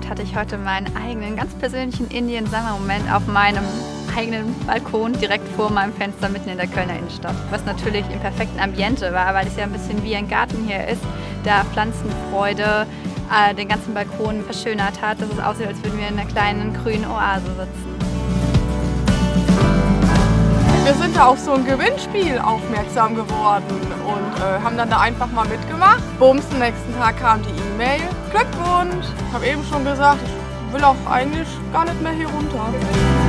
hatte ich heute meinen eigenen, ganz persönlichen Indian-Summer-Moment auf meinem eigenen Balkon direkt vor meinem Fenster mitten in der Kölner Innenstadt. Was natürlich im perfekten Ambiente war, weil es ja ein bisschen wie ein Garten hier ist, da Pflanzenfreude den ganzen Balkon verschönert hat, dass es aussieht, als würden wir in einer kleinen grünen Oase sitzen. Wir sind da auf so ein Gewinnspiel aufmerksam geworden und haben dann da einfach mal mitgemacht. Bums, am nächsten Tag kam die E-Mail. Glückwunsch! Ich habe eben schon gesagt, ich will auch eigentlich gar nicht mehr hier runter.